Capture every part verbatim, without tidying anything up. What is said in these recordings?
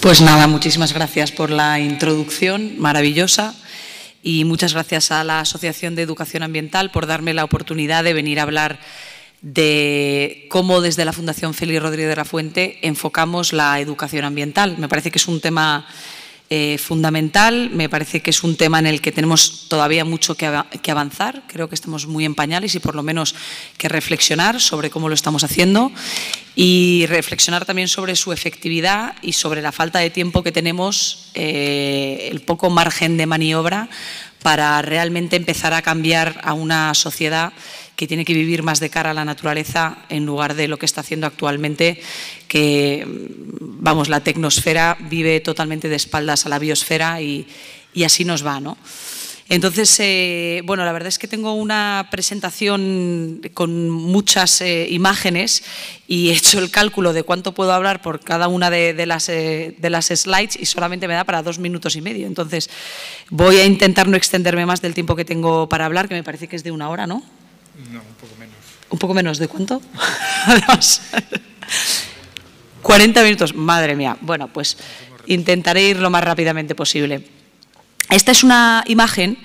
Pues nada, muchísimas gracias por la introducción maravillosa y muchas gracias a la Asociación de Educación Ambiental por darme la oportunidad de venir a hablar de cómo desde la Fundación Félix Rodríguez de la Fuente enfocamos la educación ambiental. Me parece que es un tema eh, fundamental, me parece que es un tema en el que tenemos todavía mucho que, av que avanzar. Creo que estamos muy en pañales y por lo menos que reflexionar sobre cómo lo estamos haciendo y reflexionar también sobre su efectividad y sobre la falta de tiempo que tenemos, eh, el poco margen de maniobra para realmente empezar a cambiar a una sociedad que tiene que vivir más de cara a la naturaleza en lugar de lo que está haciendo actualmente, que, vamos, la tecnosfera vive totalmente de espaldas a la biosfera y, y así nos va, ¿no? Entonces, eh, bueno, la verdad es que tengo una presentación con muchas eh, imágenes y he hecho el cálculo de cuánto puedo hablar por cada una de, de, las, eh, de las slides y solamente me da para dos minutos y medio. Entonces, voy a intentar no extenderme más del tiempo que tengo para hablar, que me parece que es de una hora, ¿no? No, un poco menos. ¿Un poco menos? ¿De cuánto? Además, cuarenta minutos, madre mía. Bueno, pues intentaré ir lo más rápidamente posible. Esta es una imagen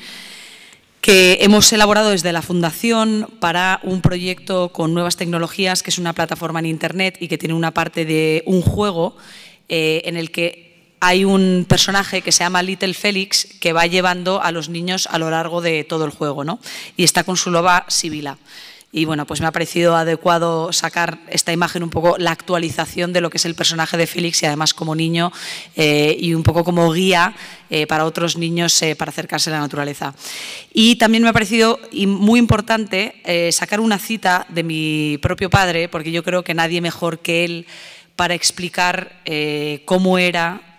que hemos elaborado desde la Fundación para un proyecto con nuevas tecnologías, que es una plataforma en Internet y que tiene una parte de un juego eh, en el que hay un personaje que se llama Little Félix que va llevando a los niños a lo largo de todo el juego, ¿no? Y está con su loba Sibila. Y bueno, pues me ha parecido adecuado sacar esta imagen, un poco la actualización de lo que es el personaje de Félix y además como niño eh, y un poco como guía eh, para otros niños eh, para acercarse a la naturaleza. Y también me ha parecido muy importante eh, sacar una cita de mi propio padre, porque yo creo que nadie mejor que él para explicar eh, cómo era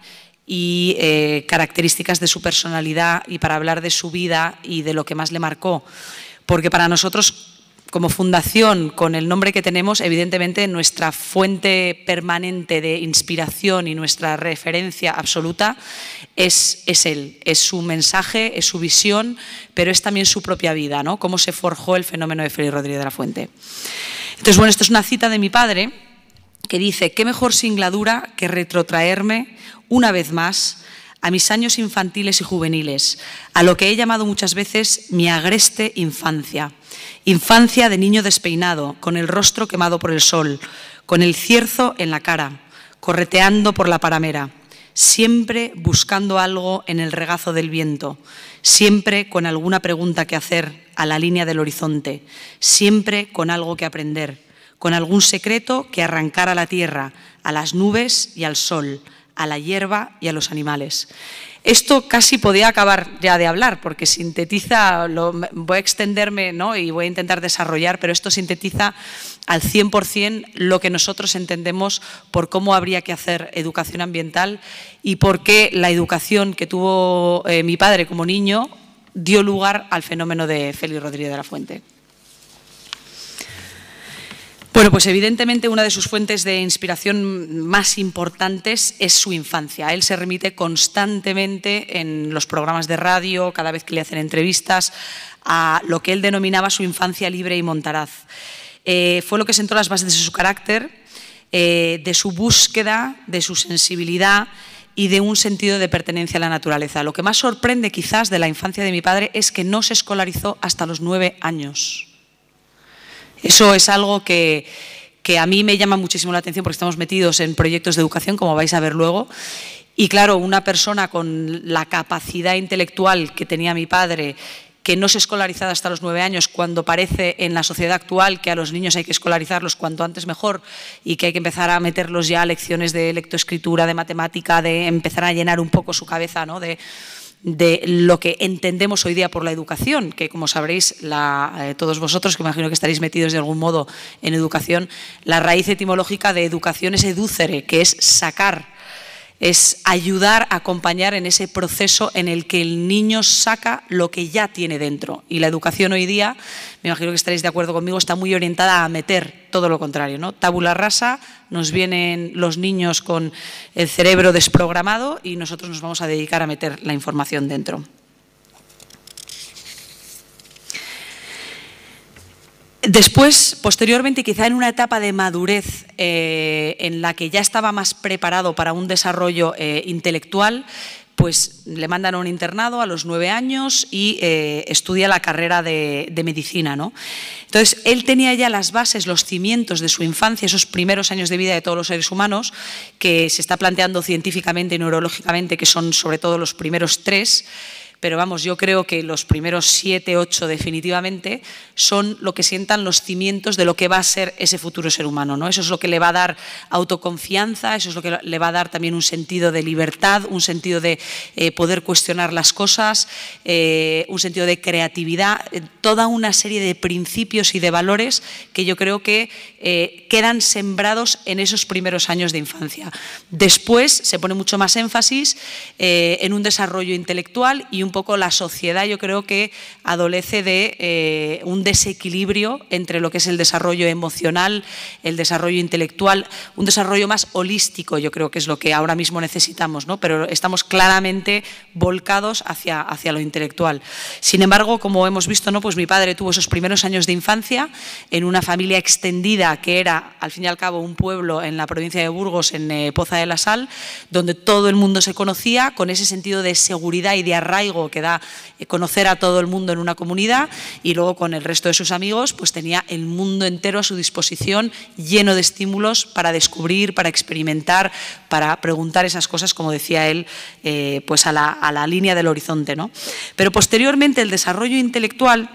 y eh, características de su personalidad y para hablar de su vida y de lo que más le marcó. Porque para nosotros, como fundación, con el nombre que tenemos, evidentemente nuestra fuente permanente de inspiración y nuestra referencia absoluta es, es él, es su mensaje, es su visión, pero es también su propia vida, ¿no? Cómo se forjó el fenómeno de Félix Rodríguez de la Fuente. Entonces, bueno, esto es una cita de mi padre que dice: «Qué mejor singladura que retrotraerme una vez más a mis años infantiles y juveniles, a lo que he llamado muchas veces mi agreste infancia. Infancia de niño despeinado, con el rostro quemado por el sol, con el cierzo en la cara, correteando por la paramera, siempre buscando algo en el regazo del viento, siempre con alguna pregunta que hacer a la línea del horizonte, siempre con algo que aprender, con algún secreto que arrancar a la tierra, a las nubes y al sol, a la hierba y a los animales». Esto casi podía acabar ya de hablar, porque sintetiza, lo, voy a extenderme, ¿no? Y voy a intentar desarrollar, pero esto sintetiza al cien por cien lo que nosotros entendemos por cómo habría que hacer educación ambiental y por qué la educación que tuvo eh, mi padre como niño dio lugar al fenómeno de Félix Rodríguez de la Fuente. Bueno, pues evidentemente una de sus fuentes de inspiración más importantes es su infancia. Él se remite constantemente en los programas de radio, cada vez que le hacen entrevistas, a lo que él denominaba su infancia libre y montaraz. Eh, fue lo que sentó las bases de su carácter, eh, de su búsqueda, de su sensibilidad y de un sentido de pertenencia a la naturaleza. Lo que más sorprende quizás de la infancia de mi padre es que no se escolarizó hasta los nueve años. Eso es algo que, que a mí me llama muchísimo la atención porque estamos metidos en proyectos de educación, como vais a ver luego. Y claro, una persona con la capacidad intelectual que tenía mi padre, que no se escolarizaba hasta los nueve años, cuando parece en la sociedad actual que a los niños hay que escolarizarlos cuanto antes mejor y que hay que empezar a meterlos ya a lecciones de lectoescritura, de matemática, de empezar a llenar un poco su cabeza, ¿no? de, de lo que entendemos hoy día por la educación, que como sabréis, la, eh, todos vosotros, que imagino que estaréis metidos de algún modo en educación, la raíz etimológica de educación es educere, que es sacar, es ayudar, acompañar en ese proceso en el que el niño saca lo que ya tiene dentro. Y la educación hoy día, me imagino que estaréis de acuerdo conmigo, está muy orientada a meter todo lo contrario, ¿no? Tabula rasa, nos vienen los niños con el cerebro desprogramado y nosotros nos vamos a dedicar a meter la información dentro. Después, posteriormente, quizá en una etapa de madurez eh, en la que ya estaba más preparado para un desarrollo eh, intelectual, pues le mandan a un internado a los nueve años y eh, estudia la carrera de, de medicina, ¿no? Entonces, él tenía ya las bases, los cimientos de su infancia, esos primeros años de vida de todos los seres humanos, que se está planteando científicamente y neurológicamente, que son sobre todo los primeros tres. Pero vamos, yo creo que los primeros siete, ocho definitivamente son lo que sientan los cimientos de lo que va a ser ese futuro ser humano, ¿no? Eso es lo que le va a dar autoconfianza, eso es lo que le va a dar también un sentido de libertad, un sentido de eh, poder cuestionar las cosas, eh, un sentido de creatividad, eh, toda una serie de principios y de valores que yo creo que eh, quedan sembrados en esos primeros años de infancia. Después se pone mucho más énfasis eh, en un desarrollo intelectual y un poco la sociedad, yo creo que adolece de eh, un desequilibrio entre lo que es el desarrollo emocional, el desarrollo intelectual, un desarrollo más holístico, yo creo que es lo que ahora mismo necesitamos, ¿no? Pero estamos claramente volcados hacia, hacia lo intelectual. Sin embargo, como hemos visto, ¿no? Pues mi padre tuvo esos primeros años de infancia en una familia extendida que era, al fin y al cabo, un pueblo en la provincia de Burgos, en eh, Poza de la Sal, donde todo el mundo se conocía, con ese sentido de seguridad y de arraigo que da conocer a todo el mundo en una comunidad, y luego con el resto de sus amigos pues tenía el mundo entero a su disposición, lleno de estímulos para descubrir, para experimentar, para preguntar esas cosas, como decía él, eh, pues a la, a la línea del horizonte, ¿no? Pero posteriormente el desarrollo intelectual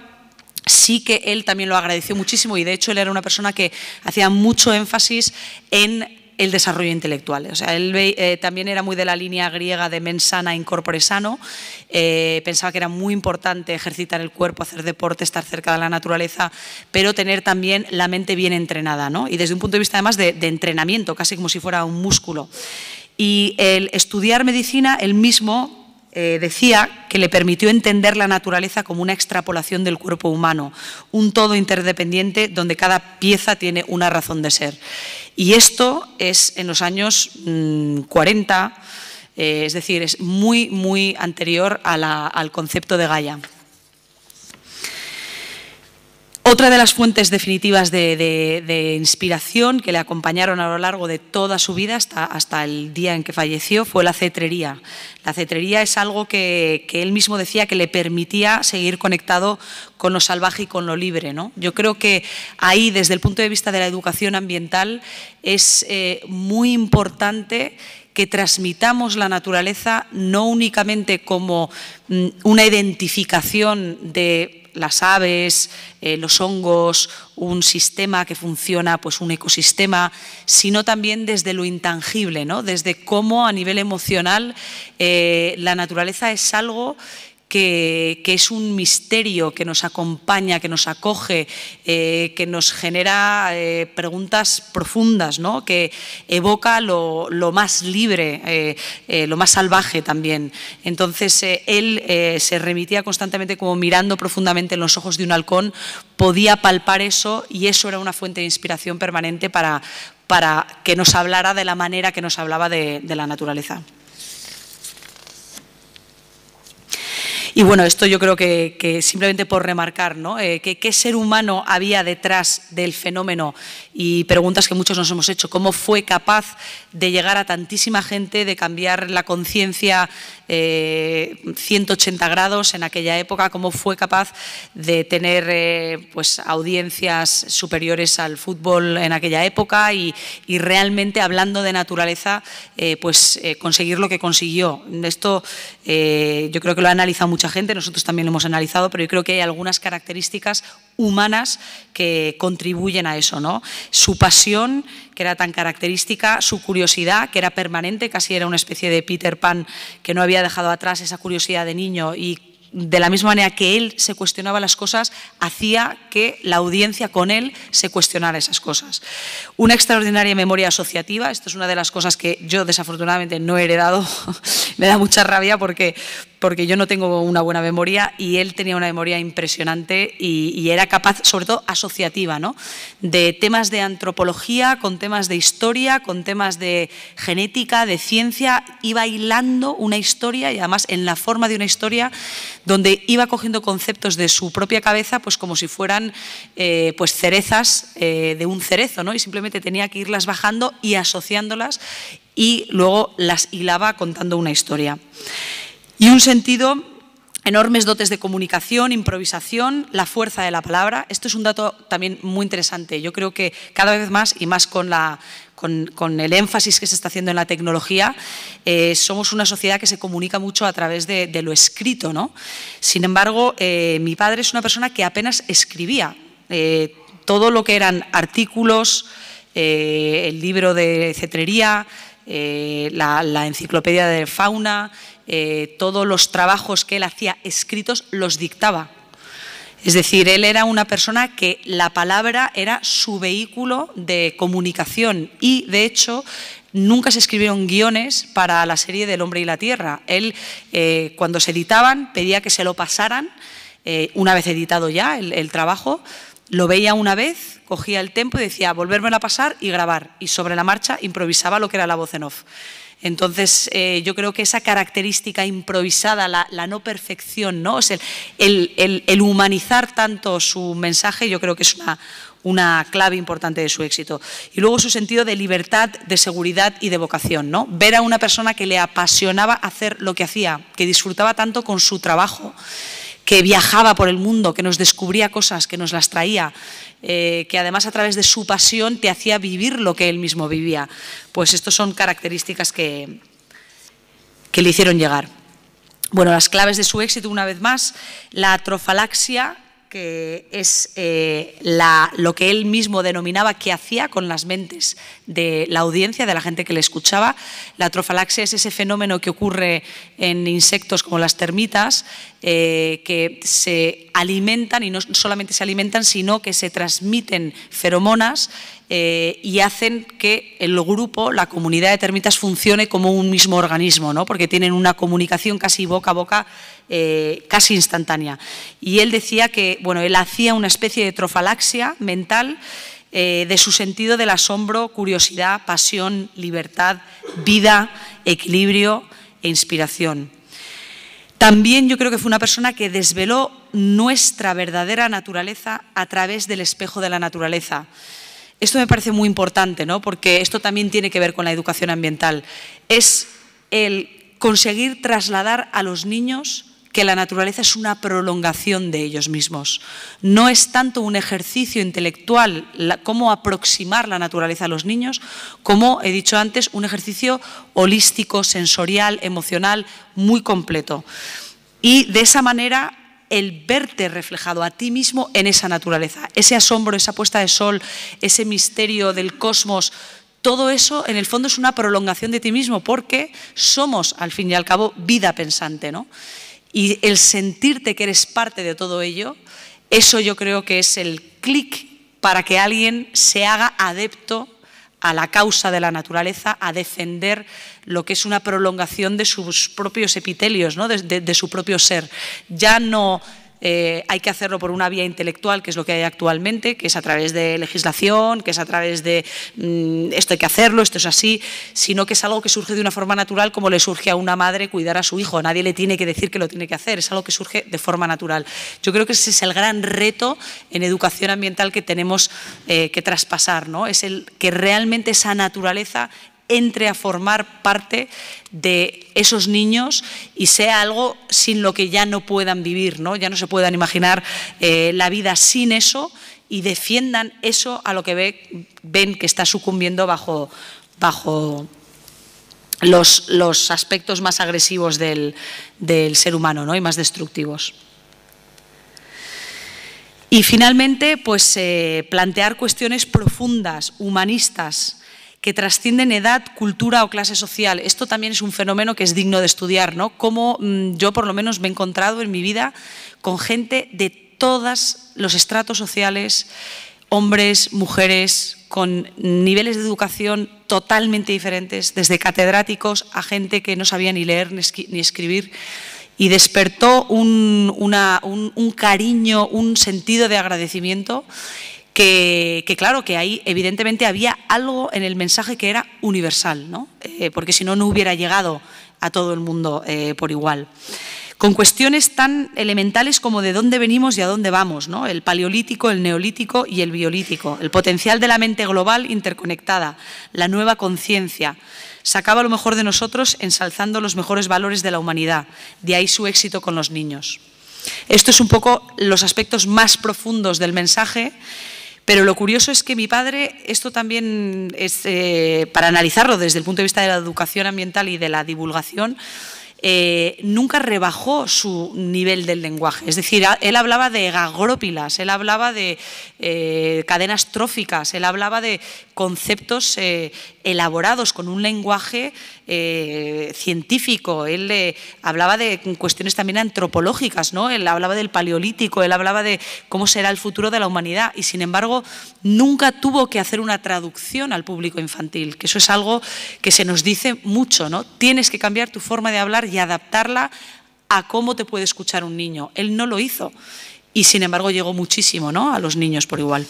sí que él también lo agradeció muchísimo, y de hecho él era una persona que hacía mucho énfasis en el desarrollo intelectual. O sea, él eh, también era muy de la línea griega de mens sana in corpore sano, eh, pensaba que era muy importante ejercitar el cuerpo, hacer deporte, estar cerca de la naturaleza, pero tener también la mente bien entrenada, ¿no? Y desde un punto de vista además de, de entrenamiento, casi como si fuera un músculo. Y el estudiar medicina, él mismo Eh, decía que le permitió entender la naturaleza como una extrapolación del cuerpo humano, un todo interdependiente donde cada pieza tiene una razón de ser. Y esto es en los años mmm, cuarenta, eh, es decir, es muy, muy anterior a la, al concepto de Gaia. Otra de las fuentes definitivas de, de, de inspiración que le acompañaron a lo largo de toda su vida, hasta, hasta el día en que falleció, fue la cetrería. La cetrería es algo que, que él mismo decía que le permitía seguir conectado con lo salvaje y con lo libre, ¿no? Yo creo que ahí, desde el punto de vista de la educación ambiental, es eh, muy importante que transmitamos la naturaleza no únicamente como mm, una identificación de las aves, eh, los hongos, un sistema que funciona, pues un ecosistema, sino también desde lo intangible, ¿no? Desde cómo a nivel emocional eh, la naturaleza es algo Que, que es un misterio que nos acompaña, que nos acoge, eh, que nos genera eh, preguntas profundas, ¿no? Que evoca lo, lo más libre, eh, eh, lo más salvaje también. Entonces, eh, él eh, se remitía constantemente como mirando profundamente en los ojos de un halcón, podía palpar eso, y eso era una fuente de inspiración permanente para, para que nos hablara de la manera que nos hablaba de, de la naturaleza. Y bueno, esto yo creo que, que simplemente por remarcar, ¿no? Eh, que, ¿qué ser humano había detrás del fenómeno? Y preguntas que muchos nos hemos hecho. ¿Cómo fue capaz de llegar a tantísima gente, de cambiar la conciencia eh, ciento ochenta grados en aquella época? ¿Cómo fue capaz de tener eh, pues, audiencias superiores al fútbol en aquella época y, y realmente, hablando de naturaleza, eh, pues eh, conseguir lo que consiguió? Esto eh, yo creo que lo ha analizado mucha gente, nosotros también lo hemos analizado, pero yo creo que hay algunas características humanas que contribuyen a eso, ¿no? Su pasión, que era tan característica, su curiosidad, que era permanente, casi era una especie de Peter Pan que no había dejado atrás esa curiosidad de niño, y de la misma manera que él se cuestionaba las cosas, hacía que la audiencia con él se cuestionara esas cosas. Una extraordinaria memoria asociativa, esto es una de las cosas que yo desafortunadamente no he heredado, me da mucha rabia porque porque yo no tengo una buena memoria y él tenía una memoria impresionante y, y era capaz, sobre todo asociativa, ¿no? De temas de antropología con temas de historia, con temas de genética, de ciencia, iba hilando una historia y además en la forma de una historia donde iba cogiendo conceptos de su propia cabeza pues como si fueran eh, pues cerezas eh, de un cerezo, ¿no? Y simplemente tenía que irlas bajando y asociándolas y luego las hilaba contando una historia. Y un sentido, enormes dotes de comunicación, improvisación, la fuerza de la palabra. Esto es un dato también muy interesante. Yo creo que cada vez más, y más con, la, con, con el énfasis que se está haciendo en la tecnología, eh, somos una sociedad que se comunica mucho a través de, de lo escrito, ¿no? Sin embargo, eh, mi padre es una persona que apenas escribía. Eh, todo lo que eran artículos, eh, el libro de cetrería, eh, la, la enciclopedia de fauna, Eh, todos los trabajos que él hacía escritos los dictaba. Es decir, él era una persona que la palabra era su vehículo de comunicación y, de hecho, nunca se escribieron guiones para la serie del Hombre y la Tierra. Él, eh, cuando se editaban, pedía que se lo pasaran, eh, una vez editado ya el, el trabajo, lo veía una vez, cogía el tempo y decía, volvérmelo a pasar y grabar. Y sobre la marcha improvisaba lo que era la voz en off. Entonces, eh, yo creo que esa característica improvisada, la, la no perfección, ¿no? O sea, el, el, el humanizar tanto su mensaje, yo creo que es una, una clave importante de su éxito. Y luego su sentido de libertad, de seguridad y de vocación, ¿no? Ver a una persona que le apasionaba hacer lo que hacía, que disfrutaba tanto con su trabajo, que viajaba por el mundo, que nos descubría cosas, que nos las traía, eh, que además a través de su pasión te hacía vivir lo que él mismo vivía. Pues estas son características que, que le hicieron llegar. Bueno, las claves de su éxito, una vez más, la trofalaxia, que es eh, la, lo que él mismo denominaba que hacía con las mentes de la audiencia, de la gente que le escuchaba. La trofalaxia es ese fenómeno que ocurre en insectos como las termitas, eh, que se alimentan, y no solamente se alimentan, sino que se transmiten feromonas eh, y hacen que el grupo, la comunidad de termitas, funcione como un mismo organismo, ¿no? Porque tienen una comunicación casi boca a boca, eh, casi instantánea. Y él decía que, bueno, él hacía una especie de trofalaxia mental eh, de su sentido del asombro, curiosidad, pasión, libertad, vida, equilibrio e inspiración. También yo creo que fue una persona que desveló nuestra verdadera naturaleza a través del espejo de la naturaleza. Esto me parece muy importante, ¿no? Porque esto también tiene que ver con la educación ambiental. Es el conseguir trasladar a los niños que la naturaleza es una prolongación de ellos mismos. No es tanto un ejercicio intelectual la, cómo aproximar la naturaleza a los niños, como he dicho antes, un ejercicio holístico, sensorial, emocional, muy completo. Y de esa manera, el verte reflejado a ti mismo en esa naturaleza, ese asombro, esa puesta de sol, ese misterio del cosmos, todo eso en el fondo es una prolongación de ti mismo, porque somos, al fin y al cabo, vida pensante, ¿no? Y el sentirte que eres parte de todo ello, eso yo creo que es el clic para que alguien se haga adepto a la causa de la naturaleza, a defender lo que es una prolongación de sus propios epitelios, ¿no? de, de, de su propio ser. Ya no eh, hay que hacerlo por una vía intelectual, que es lo que hay actualmente, que es a través de legislación, que es a través de mmm, esto hay que hacerlo, esto es así, sino que es algo que surge de una forma natural, como le surge a una madre cuidar a su hijo. Nadie le tiene que decir que lo tiene que hacer, es algo que surge de forma natural. Yo creo que ese es el gran reto en educación ambiental que tenemos eh, que traspasar, ¿no? Es el que realmente esa naturaleza entre a formar parte de esos niños y sea algo sin lo que ya no puedan vivir, ¿no? Ya no se puedan imaginar eh, la vida sin eso, y defiendan eso a lo que ve, ven que está sucumbiendo bajo, bajo los, los aspectos más agresivos del, del ser humano, ¿no? Y más destructivos. Y finalmente, pues eh, plantear cuestiones profundas, humanistas, que trascienden edad, cultura o clase social. Esto también es un fenómeno que es digno de estudiar, ¿no? Cómo mmm, yo por lo menos me he encontrado en mi vida con gente de todos los estratos sociales, hombres, mujeres, con niveles de educación totalmente diferentes, desde catedráticos a gente que no sabía ni leer ni escribir, y despertó un, una, un, un cariño, un sentido de agradecimiento que, que claro, que ahí evidentemente había algo en el mensaje que era universal, ¿no? Eh, porque si no, no hubiera llegado a todo el mundo eh, por igual. Con cuestiones tan elementales como de dónde venimos y a dónde vamos, ¿no? El paleolítico, el neolítico y el biolítico, el potencial de la mente global interconectada, la nueva conciencia. Sacaba lo mejor de nosotros ensalzando los mejores valores de la humanidad, de ahí su éxito con los niños. Esto es un poco los aspectos más profundos del mensaje, pero lo curioso es que mi padre, esto también es eh, para analizarlo desde el punto de vista de la educación ambiental y de la divulgación, Eh, nunca rebajó su nivel del lenguaje. Es decir, él hablaba de gagrópilas, él hablaba de eh, cadenas tróficas, él hablaba de conceptos eh, elaborados con un lenguaje eh, científico, él eh, hablaba de cuestiones también antropológicas, ¿no? Él hablaba del paleolítico, él hablaba de cómo será el futuro de la humanidad y, sin embargo, nunca tuvo que hacer una traducción al público infantil, que eso es algo que se nos dice mucho, ¿no? Tienes que cambiar tu forma de hablar y adaptarla a cómo te puede escuchar un niño. Él no lo hizo y, sin embargo, llegó muchísimo, ¿no?, a los niños por igual.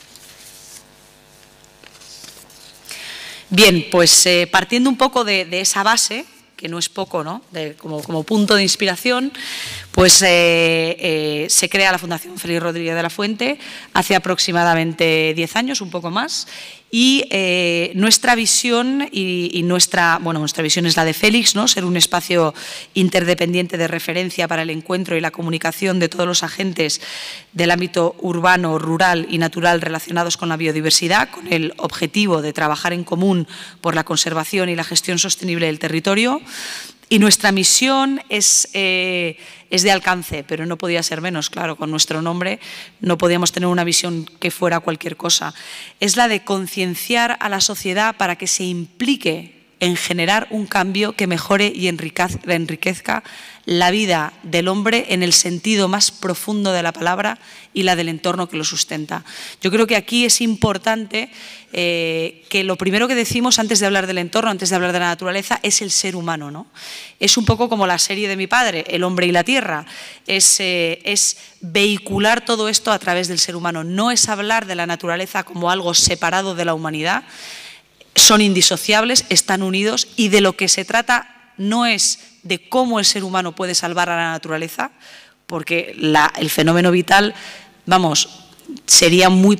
Bien, pues eh, partiendo un poco de, de esa base, que no es poco, ¿no?, de, como, como punto de inspiración, pues eh, eh, se crea la Fundación Félix Rodríguez de la Fuente hace aproximadamente diez años, un poco más, y eh, nuestra visión y, y nuestra, bueno, nuestra visión es la de Félix, ¿no?, ser un espacio interdependiente de referencia para el encuentro y la comunicación de todos los agentes del ámbito urbano, rural y natural relacionados con la biodiversidad, con el objetivo de trabajar en común por la conservación y la gestión sostenible del territorio. Y nuestra misión es, eh, es de alcance, pero no podía ser menos, claro, con nuestro nombre no podíamos tener una visión que fuera cualquier cosa. Es la de concienciar a la sociedad para que se implique en generar un cambio que mejore y enriquezca la vida del hombre en el sentido más profundo de la palabra y la del entorno que lo sustenta. Yo creo que aquí es importante eh, que lo primero que decimos antes de hablar del entorno, antes de hablar de la naturaleza, es el ser humano, ¿no? Es un poco como la serie de mi padre, El hombre y la tierra. Es, eh, es vehicular todo esto a través del ser humano. No es hablar de la naturaleza como algo separado de la humanidad. Son indisociables, están unidos y de lo que se trata no es de cómo el ser humano puede salvar a la naturaleza, porque la, el fenómeno vital, vamos, sería muy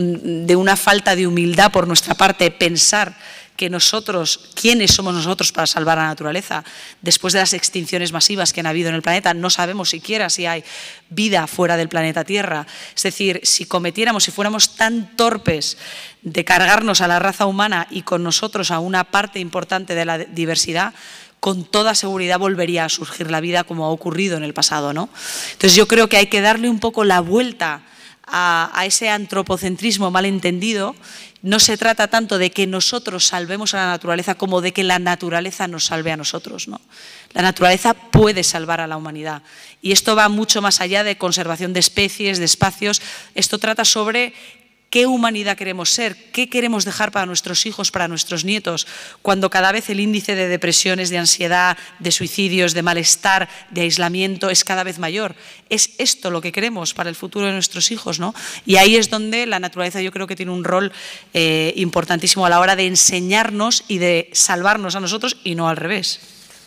de una falta de humildad por nuestra parte pensar que nosotros, ¿quiénes somos nosotros para salvar a la naturaleza? Después de las extinciones masivas que han habido en el planeta, no sabemos siquiera si hay vida fuera del planeta Tierra. Es decir, si cometiéramos, si fuéramos tan torpes de cargarnos a la raza humana y con nosotros a una parte importante de la diversidad, con toda seguridad volvería a surgir la vida como ha ocurrido en el pasado, ¿no? Entonces yo creo que hay que darle un poco la vuelta a, a ese antropocentrismo malentendido. No se trata tanto de que nosotros salvemos a la naturaleza como de que la naturaleza nos salve a nosotros, ¿no? La naturaleza puede salvar a la humanidad y esto va mucho más allá de conservación de especies, de espacios. Esto trata sobre qué humanidad queremos ser, qué queremos dejar para nuestros hijos, para nuestros nietos, cuando cada vez el índice de depresiones, de ansiedad, de suicidios, de malestar, de aislamiento es cada vez mayor. Es esto lo que queremos para el futuro de nuestros hijos, ¿no? Y ahí es donde la naturaleza yo creo que tiene un rol eh, importantísimo a la hora de enseñarnos y de salvarnos a nosotros y no al revés.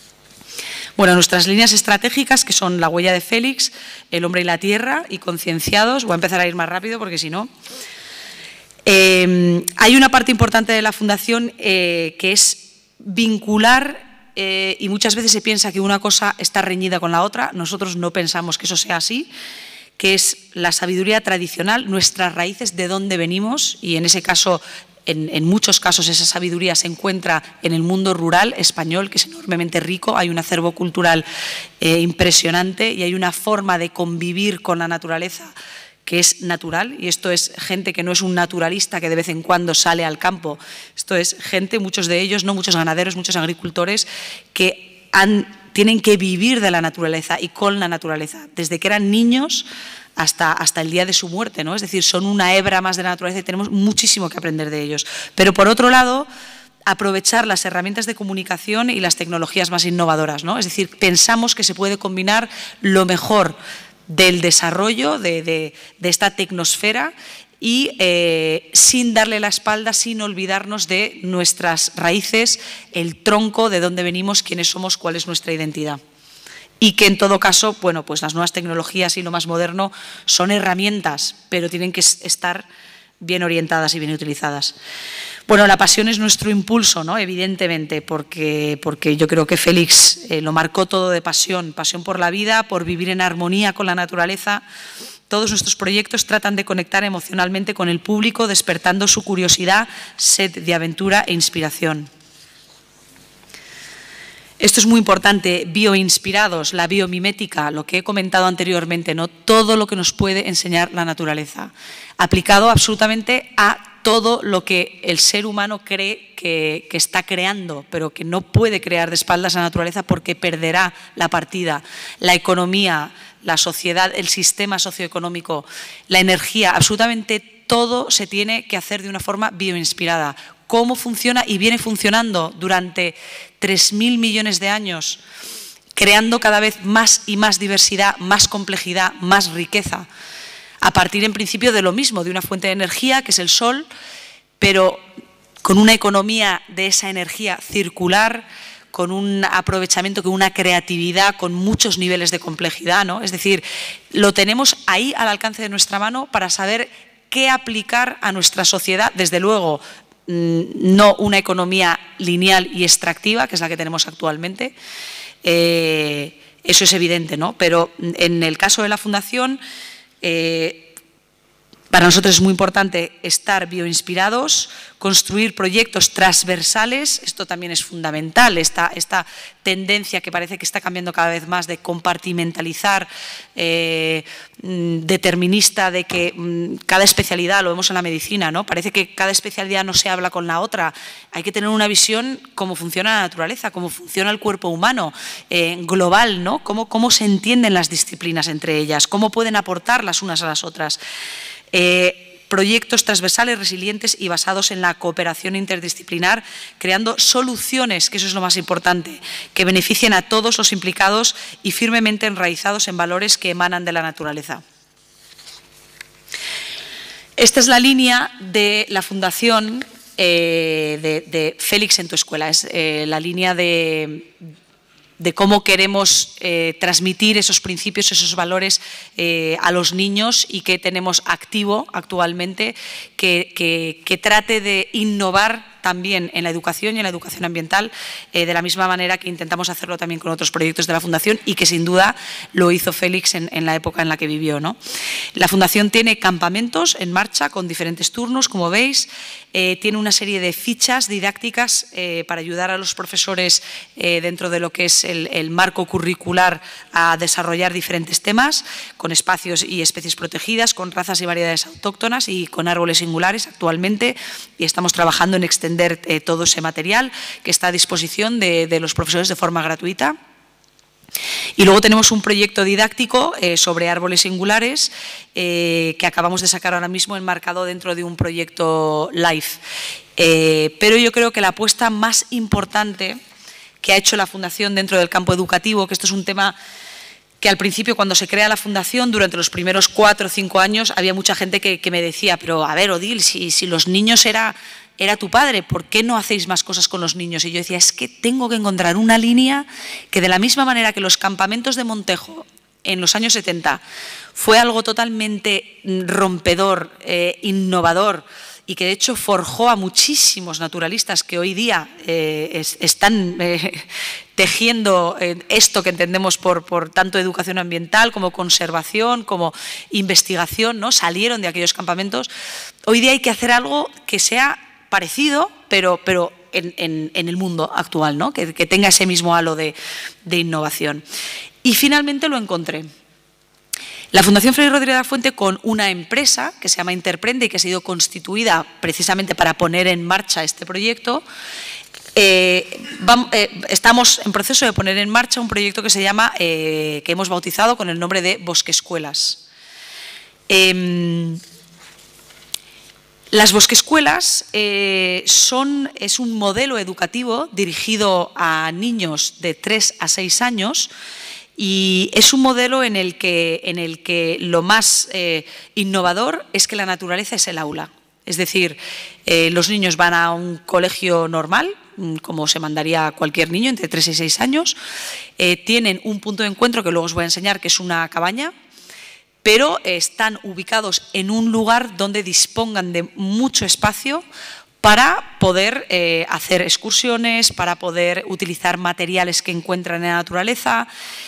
Bueno, nuestras líneas estratégicas, que son la huella de Félix, el hombre y la tierra, y concienciados. Voy a empezar a ir más rápido porque si no... Eh, hay una parte importante de la Fundación eh, que es vincular, eh, y muchas veces se piensa que una cosa está reñida con la otra. Nosotros no pensamos que eso sea así, que es la sabiduría tradicional, nuestras raíces, de dónde venimos, y en ese caso, en, en muchos casos, esa sabiduría se encuentra en el mundo rural español, que es enormemente rico. Hay un acervo cultural eh, impresionante y hay una forma de convivir con la naturaleza que es natural, y esto es gente que no es un naturalista que de vez en cuando sale al campo. Esto es gente, muchos de ellos, no muchos ganaderos, muchos agricultores, que han, tienen que vivir de la naturaleza y con la naturaleza, desde que eran niños hasta, hasta el día de su muerte, ¿no? Es decir, son una hebra más de la naturaleza y tenemos muchísimo que aprender de ellos. Pero por otro lado, aprovechar las herramientas de comunicación y las tecnologías más innovadoras, ¿no? Es decir, pensamos que se puede combinar lo mejor del desarrollo de, de, de esta tecnosfera y eh, sin darle la espalda, sin olvidarnos de nuestras raíces, el tronco, de dónde venimos, quiénes somos, cuál es nuestra identidad. Y que en todo caso, bueno, pues las nuevas tecnologías y lo más moderno son herramientas, pero tienen que estar bien orientadas y bien utilizadas. Bueno, la pasión es nuestro impulso, ¿no? Evidentemente, porque, porque yo creo que Félix eh, lo marcó todo de pasión, pasión por la vida, por vivir en armonía con la naturaleza. Todos nuestros proyectos tratan de conectar emocionalmente con el público, despertando su curiosidad, sed de aventura e inspiración. Esto es muy importante, bioinspirados, la biomimética, lo que he comentado anteriormente, ¿no? Todo lo que nos puede enseñar la naturaleza, aplicado absolutamente a todo lo que el ser humano cree que, que está creando, pero que no puede crear de espaldas a la naturaleza porque perderá la partida, la economía, la sociedad, el sistema socioeconómico, la energía, absolutamente todo se tiene que hacer de una forma bioinspirada. Cómo funciona y viene funcionando durante tres mil millones de años, creando cada vez más y más diversidad, más complejidad, más riqueza, a partir en principio de lo mismo, de una fuente de energía que es el sol, pero con una economía de esa energía circular, con un aprovechamiento, con una creatividad, con muchos niveles de complejidad, ¿no? Es decir, lo tenemos ahí al alcance de nuestra mano para saber qué aplicar a nuestra sociedad, desde luego, no una economía lineal y extractiva, que es la que tenemos actualmente. Eh, eso es evidente, ¿no? Pero en el caso de la Fundación, eh, para nosotros es muy importante estar bioinspirados, construir proyectos transversales, esto también es fundamental, esta, esta tendencia que parece que está cambiando cada vez más de compartimentalizar, eh, determinista, de que mmm, cada especialidad, lo vemos en la medicina, ¿no? Parece que cada especialidad no se habla con la otra, hay que tener una visión cómo funciona la naturaleza, cómo funciona el cuerpo humano, eh, global, ¿no? Cómo, cómo se entienden las disciplinas entre ellas, cómo pueden aportar las unas a las otras. Eh, proyectos transversales, resilientes y basados en la cooperación interdisciplinar, creando soluciones, que eso es lo más importante, que beneficien a todos los implicados y firmemente enraizados en valores que emanan de la naturaleza. Esta es la línea de la Fundación eh, de, de Félix en tu escuela, es eh, la línea de... de cómo queremos eh, transmitir esos principios, esos valores eh, a los niños y que tenemos activo actualmente, que, que, que trate de innovar también en la educación y en la educación ambiental, eh, de la misma manera que intentamos hacerlo también con otros proyectos de la Fundación y que sin duda lo hizo Félix en, en la época en la que vivió, ¿no? La Fundación tiene campamentos en marcha con diferentes turnos, como veis, eh, tiene una serie de fichas didácticas eh, para ayudar a los profesores eh, dentro de lo que es el, el marco curricular a desarrollar diferentes temas, con espacios y especies protegidas, con razas y variedades autóctonas y con árboles singulares actualmente, y estamos trabajando en extender Eh, todo ese material que está a disposición de, de los profesores de forma gratuita. Y luego tenemos un proyecto didáctico eh, sobre árboles singulares eh, que acabamos de sacar ahora mismo enmarcado dentro de un proyecto LIFE. Eh, pero yo creo que la apuesta más importante que ha hecho la Fundación dentro del campo educativo, que esto es un tema que al principio, cuando se crea la Fundación, durante los primeros cuatro o cinco años, había mucha gente que, que me decía, pero a ver, Odil, si, si los niños era, era tu padre, ¿por qué no hacéis más cosas con los niños? Y yo decía, es que tengo que encontrar una línea que, de la misma manera que los campamentos de Montejo en los años setenta fue algo totalmente rompedor, eh, innovador, y que de hecho forjó a muchísimos naturalistas que hoy día eh, es, están eh, tejiendo eh, esto que entendemos por, por tanto educación ambiental como conservación, como investigación, ¿no? Salieron de aquellos campamentos. Hoy día hay que hacer algo que sea parecido, pero, pero en, en, en el mundo actual, ¿no? que, que tenga ese mismo halo de, de innovación. Y finalmente lo encontré. La Fundación Fray Rodríguez de la Fuente, con una empresa que se llama Interprende y que ha sido constituida precisamente para poner en marcha este proyecto, eh, vamos, eh, estamos en proceso de poner en marcha un proyecto que se llama, eh, que hemos bautizado con el nombre de Bosque Escuelas. Eh, Las bosquescuelas eh, son, es un modelo educativo dirigido a niños de tres a seis años y es un modelo en el que, en el que lo más eh, innovador es que la naturaleza es el aula. Es decir, eh, los niños van a un colegio normal, como se mandaría a cualquier niño entre tres y seis años, eh, tienen un punto de encuentro que luego os voy a enseñar, que es una cabaña, pero están ubicados en un lugar donde dispongan de mucho espacio para poder eh, hacer excursiones, para poder utilizar materiales que encuentran en la naturaleza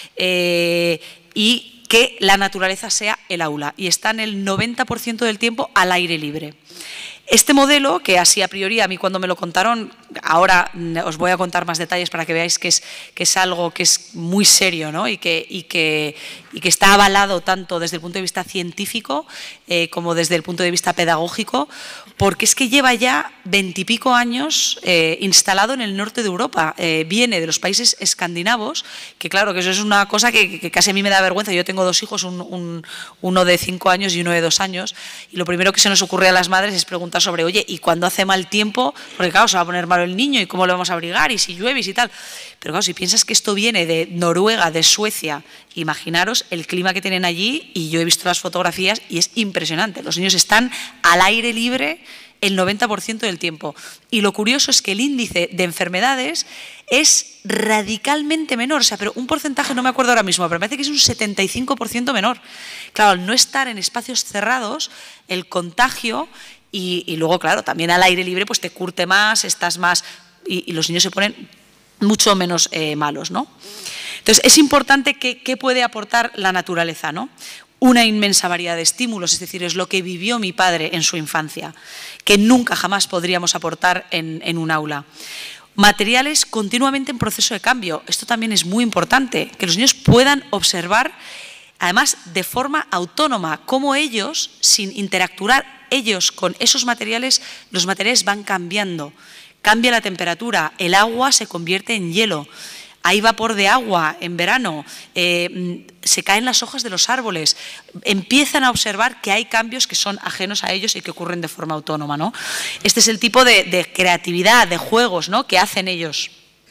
eh, y que la naturaleza sea el aula. Y están el noventa por ciento del tiempo al aire libre. Este modelo, que así a priori a mí cuando me lo contaron, ahora os voy a contar más detalles para que veáis que es, que es algo que es muy serio, ¿no? y, que, y, que, y que está avalado tanto desde el punto de vista científico eh, como desde el punto de vista pedagógico, porque es que lleva ya veintipico años eh, instalado en el norte de Europa. Eh, viene de los países escandinavos, que claro, que eso es una cosa que, que casi a mí me da vergüenza. Yo tengo dos hijos, un, un, uno de cinco años y uno de dos años, y lo primero que se nos ocurre a las madres es preguntar sobre, oye, ¿y cuando hace mal tiempo? Porque claro, se va a poner malo el niño y cómo lo vamos a abrigar y si llueve y si tal. Pero claro, si piensas que esto viene de Noruega, de Suecia, imaginaros el clima que tienen allí, y yo he visto las fotografías y es impresionante. Los niños están al aire libre el noventa por ciento del tiempo. Y lo curioso es que el índice de enfermedades es radicalmente menor, o sea, pero un porcentaje, no me acuerdo ahora mismo, pero me parece que es un setenta y cinco por ciento menor. Claro, al no estar en espacios cerrados, el contagio y, y luego, claro, también al aire libre pues te curte más, estás más y, y los niños se ponen mucho menos eh, malos, ¿no? Entonces, es importante que, qué puede aportar la naturaleza, ¿no? Una inmensa variedad de estímulos, es decir, es lo que vivió mi padre en su infancia, que nunca jamás podríamos aportar en, en un aula. Materiales continuamente en proceso de cambio, esto también es muy importante, que los niños puedan observar, además de forma autónoma, cómo ellos, sin interactuar ellos con esos materiales, los materiales van cambiando. Cambia la temperatura, el agua se convierte en hielo. Hay vapor de agua en verano, eh, se caen las hojas de los árboles, empiezan a observar que hay cambios que son ajenos a ellos y que ocurren de forma autónoma, ¿no? Este es el tipo de, de creatividad, de juegos, ¿no?, que hacen ellos.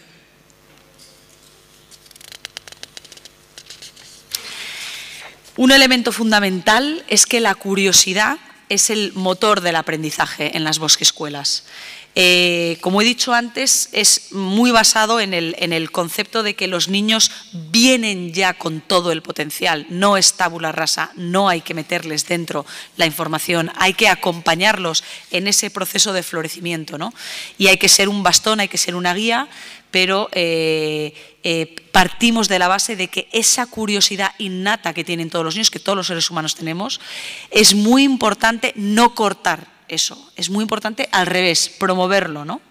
Un elemento fundamental es que la curiosidad es el motor del aprendizaje en las bosquescuelas. Eh, como he dicho antes, es muy basado en el, en el concepto de que los niños vienen ya con todo el potencial, no es tabula rasa, no hay que meterles dentro la información, hay que acompañarlos en ese proceso de florecimiento, ¿no? Y hay que ser un bastón, hay que ser una guía, pero eh, eh, partimos de la base de que esa curiosidad innata que tienen todos los niños, que todos los seres humanos tenemos, es muy importante no cortar eso, es muy importante al revés, promoverlo, ¿no?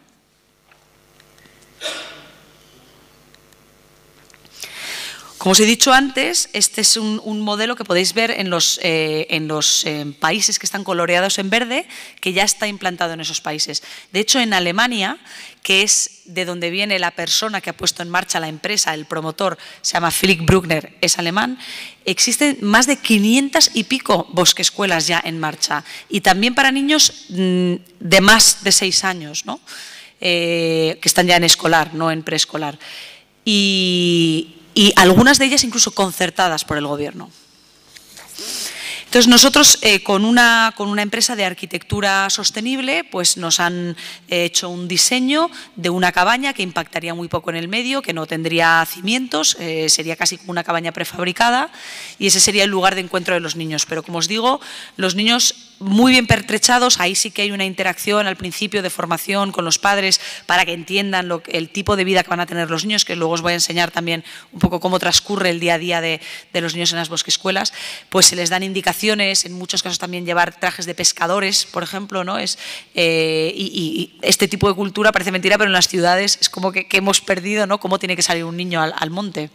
Como os he dicho antes, este es un, un modelo que podéis ver en los, eh, en los eh, países que están coloreados en verde, que ya está implantado en esos países. De hecho, en Alemania, que es de donde viene la persona que ha puesto en marcha la empresa, el promotor, se llama Philipp Bruckner, es alemán, existen más de quinientas y pico bosquescuelas ya en marcha, y también para niños mmm, de más de seis años, ¿no? eh, que están ya en escolar, no en preescolar. Y... y algunas de ellas incluso concertadas por el gobierno. Entonces nosotros eh, con, una, con una empresa de arquitectura sostenible pues nos han eh, hecho un diseño de una cabaña que impactaría muy poco en el medio, que no tendría cimientos, eh, sería casi como una cabaña prefabricada y ese sería el lugar de encuentro de los niños. Pero como os digo, los niños muy bien pertrechados, ahí sí que hay una interacción al principio de formación con los padres para que entiendan lo, el tipo de vida que van a tener los niños, que luego os voy a enseñar también un poco cómo transcurre el día a día de, de los niños en las bosquescuelas, pues se les dan indicaciones, en muchos casos también llevar trajes de pescadores, por ejemplo, ¿no? Es, eh, y, y este tipo de cultura parece mentira, pero en las ciudades es como que, que hemos perdido, ¿no?, cómo tiene que salir un niño al, al monte.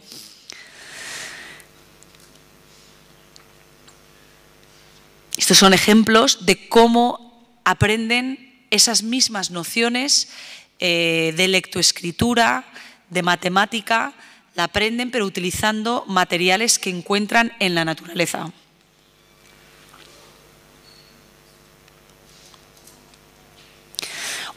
Estos son ejemplos de cómo aprenden esas mismas nociones eh, de lectoescritura, de matemática, la aprenden pero utilizando materiales que encuentran en la naturaleza.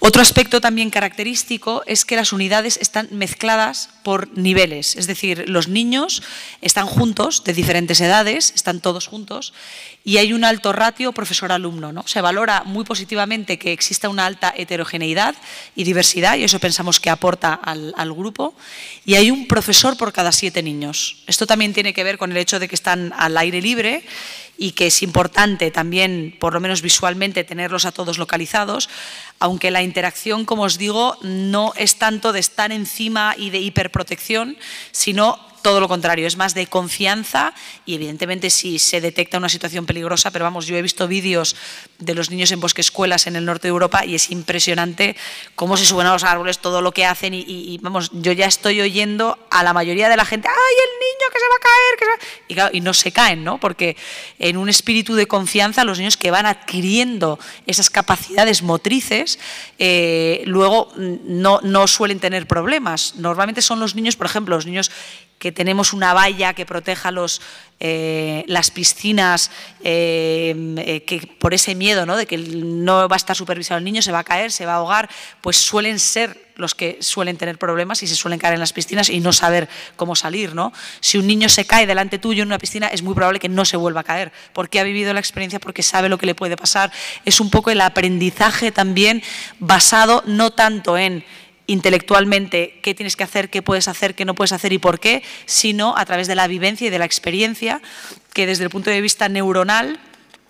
Otro aspecto también característico es que las unidades están mezcladas por niveles, es decir, los niños están juntos, de diferentes edades, están todos juntos, y hay un alto ratio profesor-alumno, ¿no? Se valora muy positivamente que exista una alta heterogeneidad y diversidad, y eso pensamos que aporta al, al grupo, y hay un profesor por cada siete niños. Esto también tiene que ver con el hecho de que están al aire libre y que es importante también, por lo menos visualmente, tenerlos a todos localizados, aunque la interacción, como os digo, no es tanto de estar encima y de hiperprotección, sino todo lo contrario, es más de confianza y evidentemente si se detecta una situación peligrosa, pero vamos, yo he visto vídeos de los niños en bosquescuelas en el norte de Europa y es impresionante cómo se suben a los árboles, todo lo que hacen y, y, y vamos, yo ya estoy oyendo a la mayoría de la gente, ¡ay, el niño que se va a caer! Que se va... Y, claro, y no se caen, ¿no? Porque en un espíritu de confianza los niños que van adquiriendo esas capacidades motrices eh, luego no, no suelen tener problemas. Normalmente son los niños, por ejemplo, los niños que tenemos una valla que proteja los, eh, las piscinas, eh, eh, que por ese miedo, ¿no?, de que no va a estar supervisado el niño, se va a caer, se va a ahogar, pues suelen ser los que suelen tener problemas y se suelen caer en las piscinas y no saber cómo salir, ¿no? Si un niño se cae delante tuyo en una piscina, es muy probable que no se vuelva a caer, porque ha vivido la experiencia, porque sabe lo que le puede pasar. Es un poco el aprendizaje también basado no tanto en intelectualmente qué tienes que hacer, qué puedes hacer, qué no puedes hacer y por qué, sino a través de la vivencia y de la experiencia, que desde el punto de vista neuronal,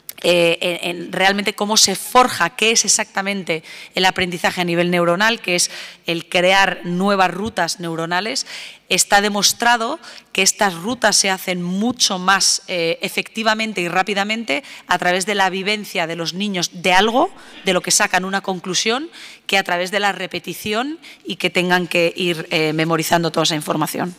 eh, en, en realmente cómo se forja, qué es exactamente el aprendizaje a nivel neuronal, que es el crear nuevas rutas neuronales. Está demostrado que estas rutas se hacen mucho más eh, efectivamente y rápidamente a través de la vivencia de los niños de algo, de lo que sacan una conclusión, que a través de la repetición y que tengan que ir eh, memorizando toda esa información.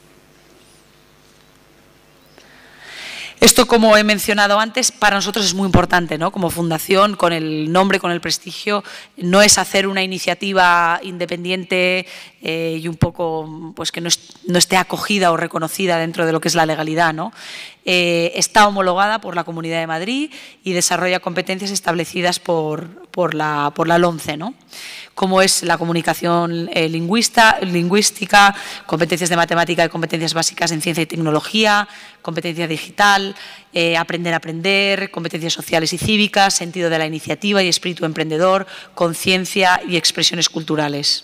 Esto, como he mencionado antes, para nosotros es muy importante, ¿no? Como fundación, con el nombre, con el prestigio, no es hacer una iniciativa independiente eh, y un poco pues que no, es, no esté acogida o reconocida dentro de lo que es la legalidad, ¿no? Eh, está homologada por la Comunidad de Madrid y desarrolla competencias establecidas por, por, la, por la LOMCE, ¿no?, como es la comunicación eh, lingüista, lingüística, competencias de matemática y competencias básicas en ciencia y tecnología, competencia digital, eh, aprender a aprender, competencias sociales y cívicas, sentido de la iniciativa y espíritu emprendedor, conciencia y expresiones culturales.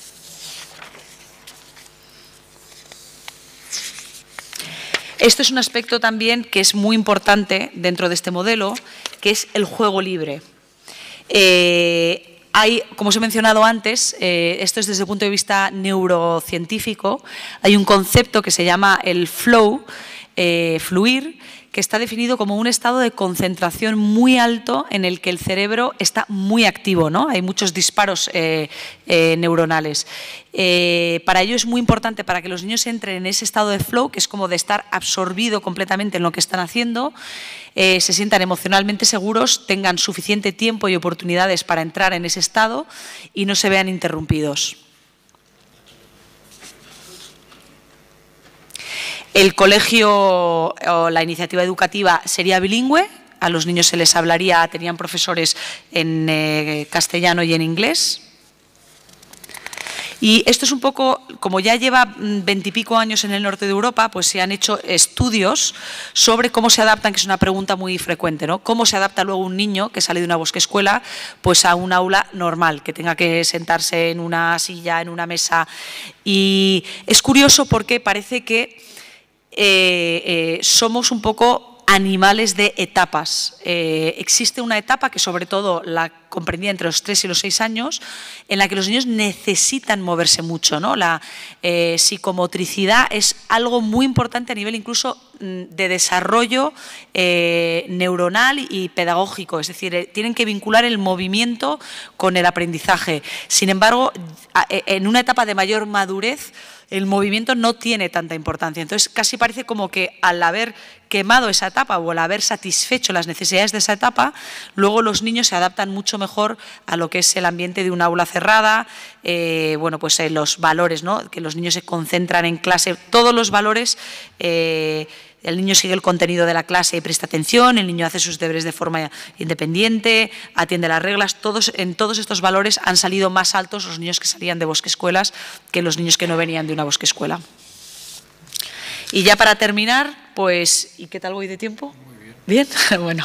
Esto es un aspecto también que es muy importante dentro de este modelo, que es el juego libre. Eh, Hay, como os he mencionado antes, eh, esto es desde el punto de vista neurocientífico, hay un concepto que se llama el flow, eh, fluir, que está definido como un estado de concentración muy alto en el que el cerebro está muy activo, ¿no? Hay muchos disparos eh, eh, neuronales. Eh, para ello es muy importante, para que los niños entren en ese estado de flow, que es como de estar absorbido completamente en lo que están haciendo, eh, se sientan emocionalmente seguros, tengan suficiente tiempo y oportunidades para entrar en ese estado y no se vean interrumpidos. El colegio o la iniciativa educativa sería bilingüe, a los niños se les hablaría, tenían profesores en eh, castellano y en inglés. Y esto es un poco, como ya lleva veintipico años en el norte de Europa, pues se han hecho estudios sobre cómo se adaptan, que es una pregunta muy frecuente, ¿no? Cómo se adapta luego un niño que sale de una bosquescuela pues a un aula normal, que tenga que sentarse en una silla, en una mesa. Y es curioso porque parece que eh, eh, somos un poco animales de etapas. Eh, existe una etapa que sobre todo la comprendía entre los tres y los seis años, en la que los niños necesitan moverse mucho, ¿no? La eh, psicomotricidad es algo muy importante a nivel incluso de desarrollo eh, neuronal y pedagógico, es decir, eh, tienen que vincular el movimiento con el aprendizaje. Sin embargo, en una etapa de mayor madurez, el movimiento no tiene tanta importancia. Entonces, casi parece como que al haber quemado esa etapa o al haber satisfecho las necesidades de esa etapa, luego los niños se adaptan mucho mejor a lo que es el ambiente de un aula cerrada, eh, bueno, pues eh, los valores, ¿no? Que los niños se concentran en clase, todos los valores eh, el niño sigue el contenido de la clase y presta atención, el niño hace sus deberes de forma independiente, atiende las reglas. Todos, en todos estos valores han salido más altos los niños que salían de Bosque Escuelas que los niños que no venían de una Bosque Escuela. Y ya para terminar, pues, ¿y qué tal voy de tiempo? Bien, bueno,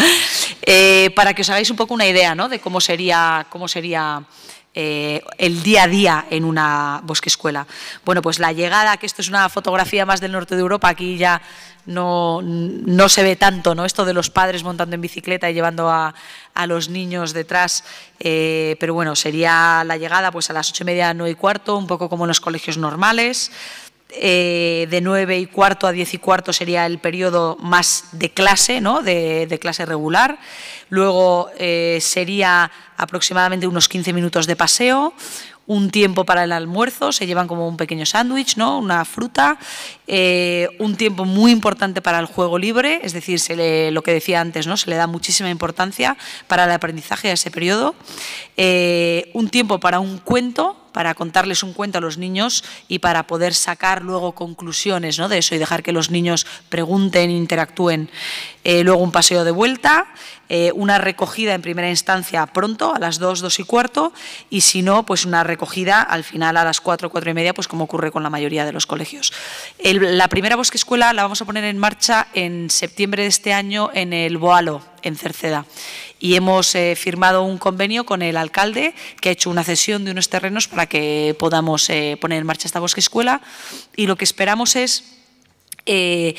eh, para que os hagáis un poco una idea, ¿no?, de cómo sería, cómo sería eh, el día a día en una Bosque Escuela. Bueno, pues la llegada, que esto es una fotografía más del norte de Europa, aquí ya no, no se ve tanto, ¿no?, esto de los padres montando en bicicleta y llevando a, a los niños detrás, eh, pero bueno, sería la llegada pues a las ocho y media, nueve y cuarto, un poco como en los colegios normales. Eh, de nueve y cuarto a diez y cuarto sería el periodo más de clase, ¿no?, de, de clase regular. Luego eh, sería aproximadamente unos quince minutos de paseo, un tiempo para el almuerzo, se llevan como un pequeño sándwich, ¿no?, una fruta, eh, un tiempo muy importante para el juego libre, es decir, se le, lo que decía antes, ¿no?, se le da muchísima importancia para el aprendizaje a ese periodo, eh, un tiempo para un cuento, para contarles un cuento a los niños y para poder sacar luego conclusiones, ¿no?, de eso y dejar que los niños pregunten, interactúen. Eh, luego un paseo de vuelta, eh, una recogida en primera instancia pronto, a las dos, dos y cuarto, y si no, pues una recogida al final a las cuatro, cuatro y media, pues como ocurre con la mayoría de los colegios. El, la primera Bosque Escuela la vamos a poner en marcha en septiembre de este año en el Boalo, en Cerceda. Y hemos eh, firmado un convenio con el alcalde que ha hecho una cesión de unos terrenos para que podamos eh, poner en marcha esta Bosque Escuela, y lo que esperamos es eh,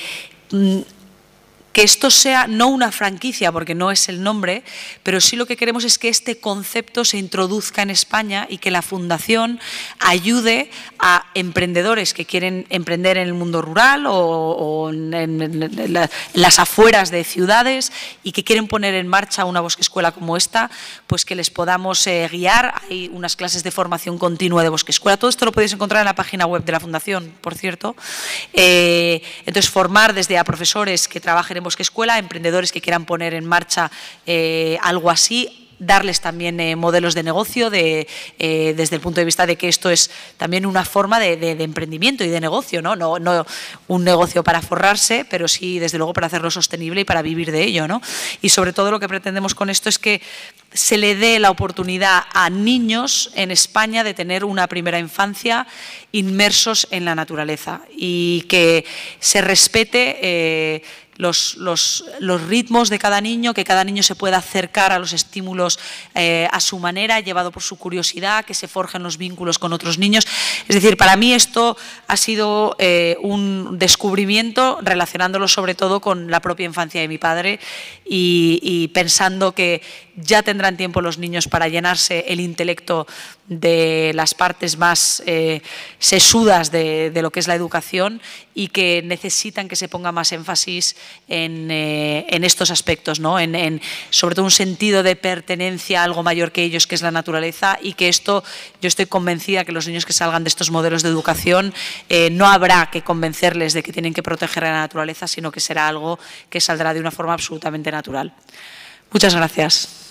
que esto sea no una franquicia, porque no es el nombre, pero sí lo que queremos es que este concepto se introduzca en España y que la Fundación ayude a emprendedores que quieren emprender en el mundo rural o, o en, en, en, la, en las afueras de ciudades y que quieren poner en marcha una Bosque Escuela como esta, pues que les podamos eh, guiar. Hay unas clases de formación continua de Bosque Escuela. Todo esto lo podéis encontrar en la página web de la Fundación, por cierto. Eh, entonces, formar desde a profesores que trabajen en Bosque Escuela, emprendedores que quieran poner en marcha eh, algo así, darles también eh, modelos de negocio de, eh, desde el punto de vista de que esto es también una forma de, de, de emprendimiento y de negocio, ¿no? No, no un negocio para forrarse, pero sí, desde luego, para hacerlo sostenible y para vivir de ello, ¿no? Y sobre todo lo que pretendemos con esto es que se le dé la oportunidad a niños en España de tener una primera infancia inmersos en la naturaleza y que se respete eh, Los, los, los ritmos de cada niño, que cada niño se pueda acercar a los estímulos eh, a su manera, llevado por su curiosidad, que se forjen los vínculos con otros niños. Es decir, para mí esto ha sido eh, un descubrimiento relacionándolo sobre todo con la propia infancia de mi padre y, y pensando que ya tendrán tiempo los niños para llenarse el intelecto de las partes más eh, sesudas de, de lo que es la educación y que necesitan que se ponga más énfasis en, eh, en estos aspectos, ¿no? En, en, sobre todo un sentido de pertenencia a algo mayor que ellos, que es la naturaleza, y que esto, yo estoy convencida que los niños que salgan de estos modelos de educación eh, no habrá que convencerles de que tienen que proteger a la naturaleza, sino que será algo que saldrá de una forma absolutamente natural. Muchas gracias.